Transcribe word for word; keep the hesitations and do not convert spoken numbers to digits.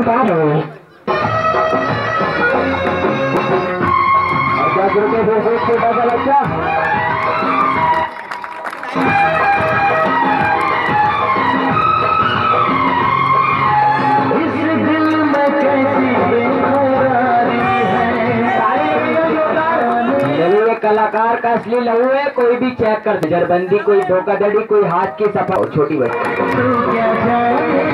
पार हो छोटा सा बच्चा इस दिल में कैसी बेकरारी है। कलाकार का असली लहू है, कोई भी चेक कर दे, जरबंदी कोई धोखाधड़ी कोई हाथ की सफा। छोटी बच्ची